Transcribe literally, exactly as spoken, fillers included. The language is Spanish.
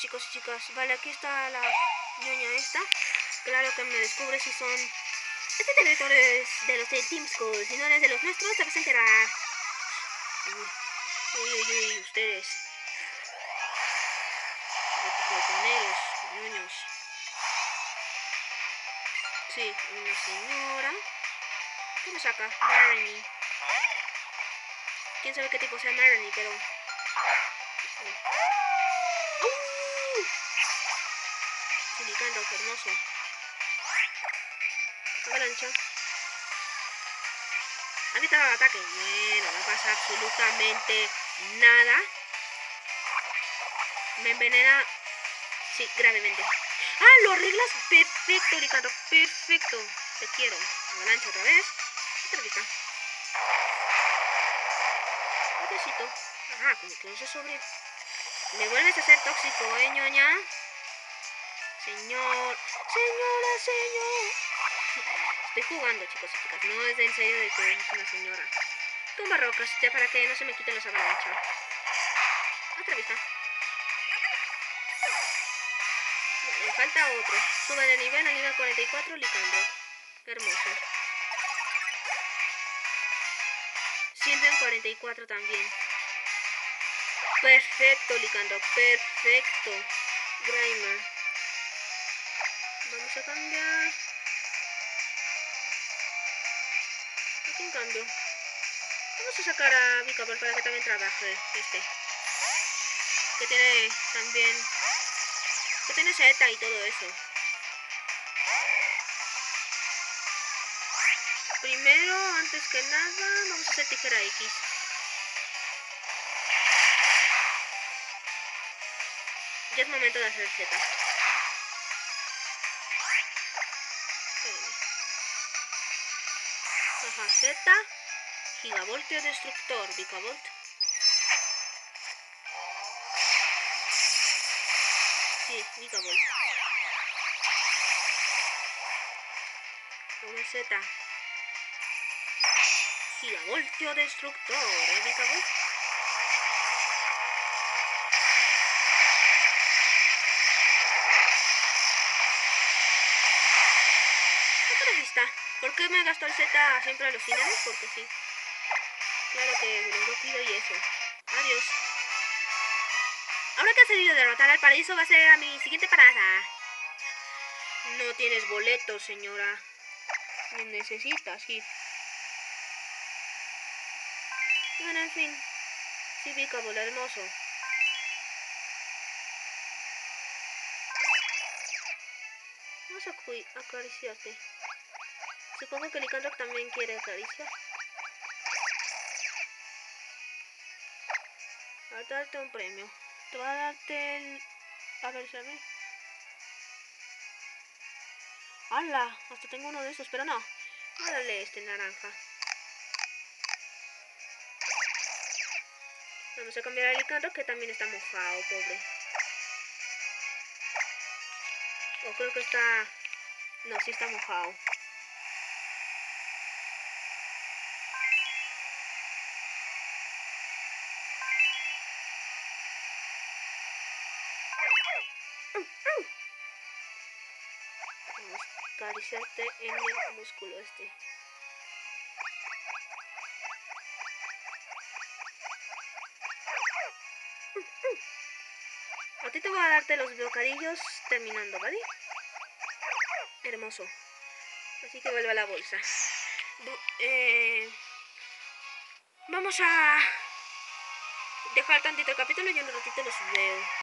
chicos y chicas. Vale, aquí está la ñoña esta. Claro que me descubre si son... Este territorio es de los de Team Skull. Si no eres de los nuestros, te vas a enterar. Uy, uy, uy, uy ustedes. Botoneros, ñoños. Sí, una señora. ¿Qué me saca? Marnie. Quién sabe qué tipo sea Marnie, pero... ¡Uh! Silicandro, hermoso. Avalancha. ¿Ha evitado el ataque? Bueno, no pasa absolutamente nada. Me envenena... Sí, gravemente. ¡Ah! Lo arreglas perfecto, Licandro. Perfecto. Te quiero. Avalancha otra vez. Otra vista. Un besito. Ajá, como que eso sobre... Me vuelves a ser tóxico, ¿eh, ñoña? Señor. Señora, señor. Estoy jugando, chicos y chicas. No es en serio de que es una señora. Tumba rocas, ya para que no se me quiten los avalanchas. Otra vista. Vale, falta otro. Sube de nivel a nivel cuarenta y cuatro, Licandro. Hermoso. Siempre en cuarenta y cuatro también. Perfecto, Licandro. Perfecto. Grimer. Vamos a cambiar. ¿A quién cambio? Vamos a sacar a Vikavolt para que también trabaje este. Que tiene también... Que tiene Z y todo eso. Primero, antes que nada, vamos a hacer tijera X. Ya es momento de hacer Z. Ajá, Z. Gigavoltio destructor, Vikavolt. Sí, Vikavolt. Una Z. Gigavoltio destructor, ¿eh, Vikavolt? Otra vista. ¿Por qué me gastó el Z siempre a los finales? Porque sí. Claro que los lo pido y eso. Adiós. Ahora que has decidido derrotar al paraíso, va a ser a mi siguiente parada. No tienes boleto, señora. Ni necesitas ir. Bueno, en fin. Sí, Vikavolt, hermoso. Vamos a acariciarte. Supongo que Licandro también quiere acariciar. Va a darte un premio. Te va a darte el... A ver, ¿se ve? ¡Hala! Hasta tengo uno de esos, pero no. Voy a darle este naranja. Vamos a cambiar a Licandro, que también está mojado, pobre. O creo que está... No, sí está mojado. Vamos a acariciarte en el músculo este. A ti te voy a darte los bocadillos terminando, ¿vale? Hermoso. Así que vuelve a la bolsa. Eh, vamos a dejar tantito el capítulo y en un ratito los veo.